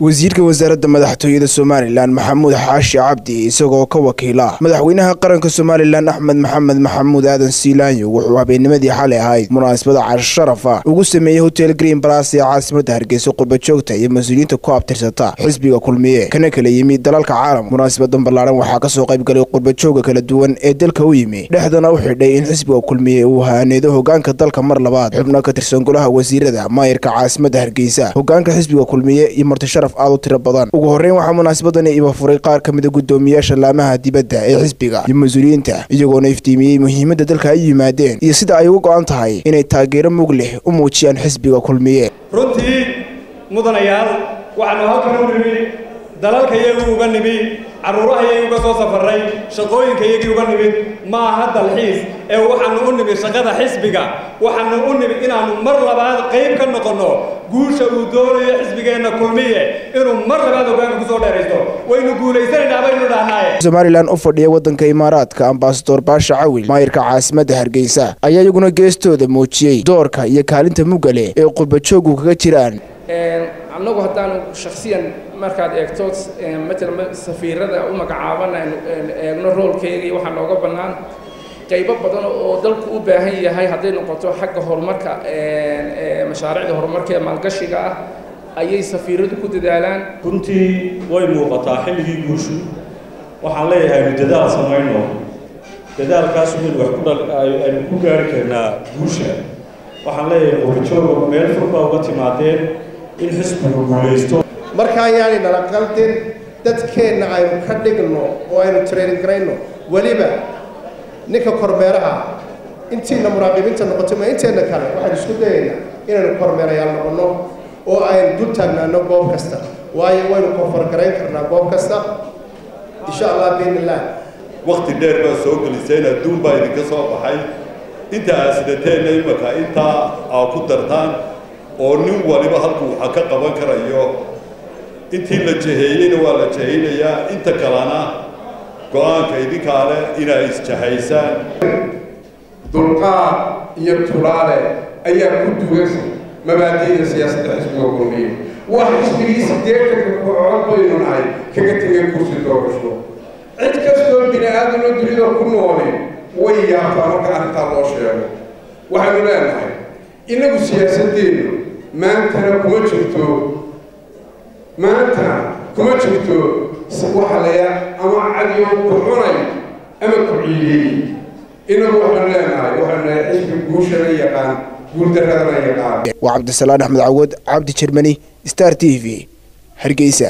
wasiirka wasaaradda madaxtooyada Somaliland Maxamuud Xaashi Cabdi isagoo ka wakiila madaxweynaha qaranka Somaliland Axmed Maxamed Maxamuud Aadan Siilaanyo wuxuu habeennimadii xalay ahayd munaasabad casho sharaf ah ugu sameeyay Hotel Green Place ee caasimadda Hargeysa qurba-joogta iyo mas'uuliyiinta ku abtirsata xisbiga kulmiye kana kala yimid dalalka caalamka. munaasabadan ballaaran waxaa ka soo qayb galay qurba-jooga kala duwan ee dalka u yimi dhexdana u xidhay in xisbiga kulmiye uu haaneedo hoggaanka dalka mar labaad xubno ka tirsan golaha wasiirada maayirka caasimadda Hargeysa hoggaanka xisbiga kulmiye iyo marti sharaf aad u tiro badan. ugu horeyn waxaa munaasabadani iba furay qaar ka mid ah gudoomiyaasha laamaha dibadda ee xisbiga iyo mas'uuliyiinta iyagoona iftiimiyay muhiimadda dalka ay yimaadeen iyo sida ay uga go'an tahay inay taageero mug leh u muujiyaan xisbiga kulmiye. runtii mudanayaal waxaanu halkan u nimi dalalka iyagu uga nimi caruuraha iyagu uga soo safaray shaqooyinka iyagu uga nimi ma aha dalxiis ee waxaanu u nimi shaqada xisbiga waxaanu u nimi inaanu mar labaad qayb ka noqono guusha uu doonayo xisbigeena kulmiye inuu mar labaad hoggaanka ku soo dheeraysto waynu guulaysanaynaa baynu dhahnaaye. Somaliland u fadhiya waddanka Imaaraadka Ambassador Baasha Cawil maayirka caasimadda Hargeysa ayaa iyaguna geestooda muujiyay doorka iyo kaalinta mugale ee qurba-joogu kaga jiraan. annagu haddaan shakhsiyan markaad eegto matala safiirada u magacaaban eegno roolkeega iyo waxaa nooga bannaan qaybo badan oo dalku u baahan yahay hadday noqoto xagga horumarka mashaariicda horumarka ee maalgashiga ah ayay safiiradu ku dadaalaan. runtii way muuqataa xilligii guushu waxaan leeyahay aynu dadaal samayno dadaalkaas aynu ku gaari karnaa guusha. waxaan leeyahay qurba-jooga meel fog baa uga timaadeen in xisbigu guulaysto marka ayaanay nala qaldin dadkeenna aynu ka dhigno oo aynu training garayno weliba ninka kormeeraha intiina muraaqibiinta noqoto ma inteena kale waxaan isku dayaynaa inaynu kormeerayaal noqonno oo aynu dul taagnaano goob kasta waayo waynu koonfargarayn karnaa goob kasta insha allah biidnillah. waqti dheer baa soo geliseen adduun baa idinka soo baxay inta aad sidateenna imaka intaa aa ku dartaan oo nin waliba halkuu waxa ka qaban karayo intii la jaheeyeyna waa la jahaynayaa inta kalena go'aanka idinkaa leh inay isjahaysaan. dulqaad iyo tulaale ayaa ku dugan mabaadi'da siyaasadda xisbiga kulmiye waa xisbigii 80 kooxood baynu nahay kaga tegay kursi doorasho cid kastoo bini aadamna dunida ku nooli way yaabtaa marka arrintaa loo sheego. waxaanu leenahay inagu siyaasadeennu maantana kuma jirto waxalaya ama cadiyo ku cunay ama ku ciidiyey. inagu waxaanu leenahay xisbi guushana yaqaan guuldaradana yaqaan. waa Cabdisalaan Axmed Cawad Cabdi Jermani Star TV Hargeysa.